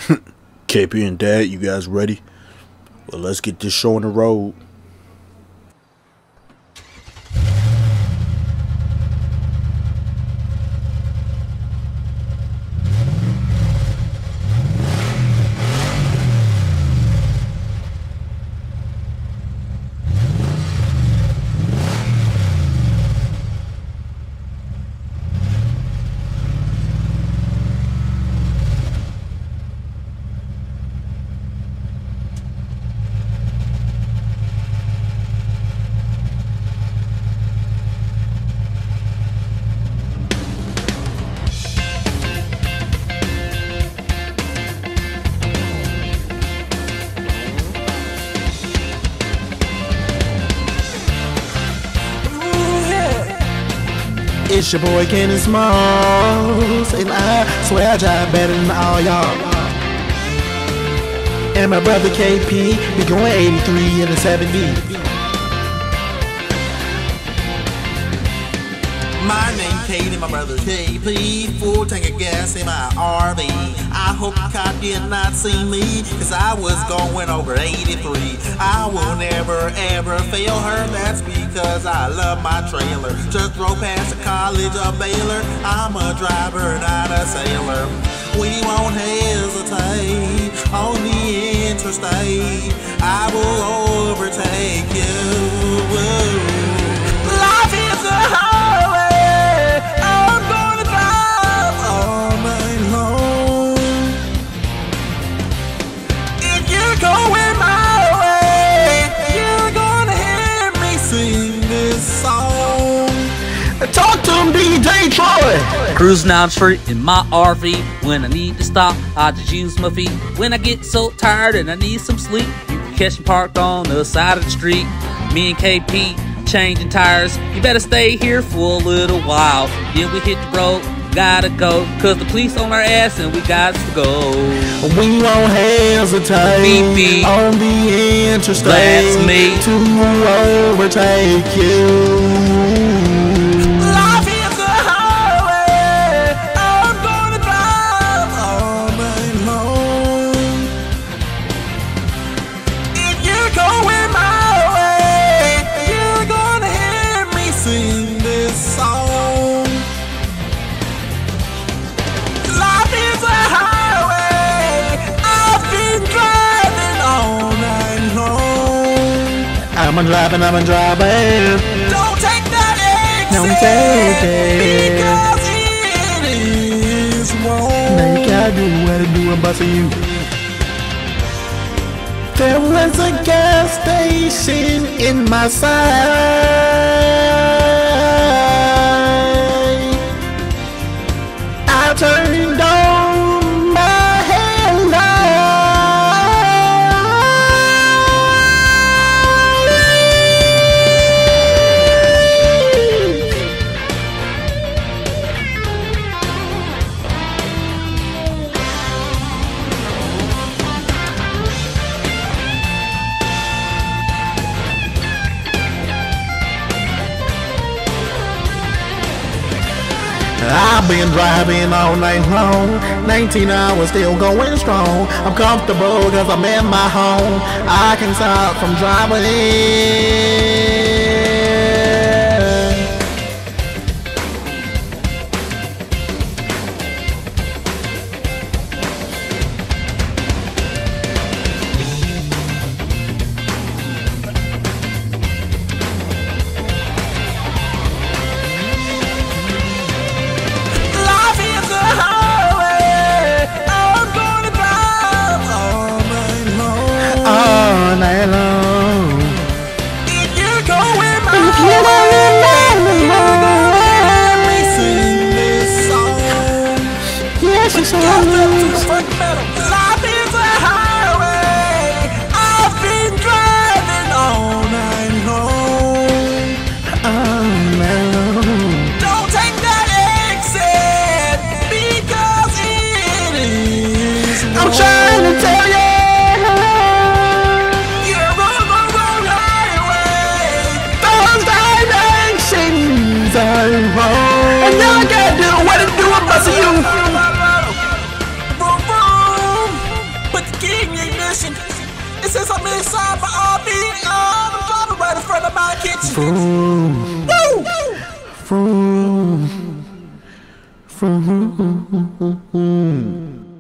KP and Dad, you guys ready? Well, let's get this show on the road. It's your boy Kadin Smalls, and I swear I drive better than all y'all. And my brother KP be going 83 in the 70. My name Kadin, my brother KP, full tank of gas in my RV. I hope the cop did not see me, cause I was going over 83. I will never ever fail her, that's because I love my trailer. Just drove past the college of Baylor, I'm a driver, not a sailor. We won't hesitate on the interstate, I will overtake you. Life is a highway, I'm gonna drive all night long. If you're going my way, you're gonna hear me sing this song. Talk to him, PrettyBoyTroy. Cruising down the street in my RV. When I need to stop, I just use my feet. When I get so tired and I need some sleep, you can catch me parked on the side of the street. Me and KP changing tires. You better stay here for a little while. Then we hit the road, gotta go, cause the police on our ass and we got to go. We won't hesitate Beep, beep. on the interstate, That's me. to overtake you. Life is a highway, I'm gonna drive all night long. If you're going my way, you're gonna hear me sing this song. Life is a highway, I've been driving all night long. I'm a driving. Don't take that exit, Don't take it, because it is wrong. now you gotta do what I do and bustin' you. There was a gas station in my sight. I turned on my headlight. I've been driving all night long, 19 hours still going strong. I'm comfortable cause I'm in my home, I can stop from driving. Life is a highway, I'm gonna drive all night long. All night long. If you're Vroom. Vroom. Vroom.